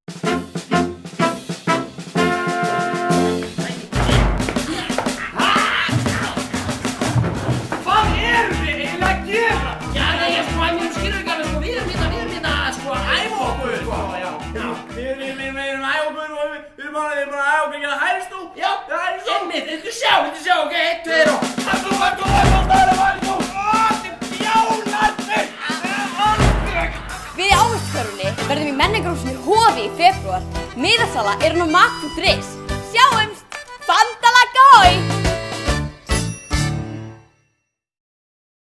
Viltu sjá, ok, 1, 2 og... Við í áhersluþörfunni verðum í menningarhúsinu Hofi í febrúar. Miðasala er á mat.is. Sjáumst! Fandalagói!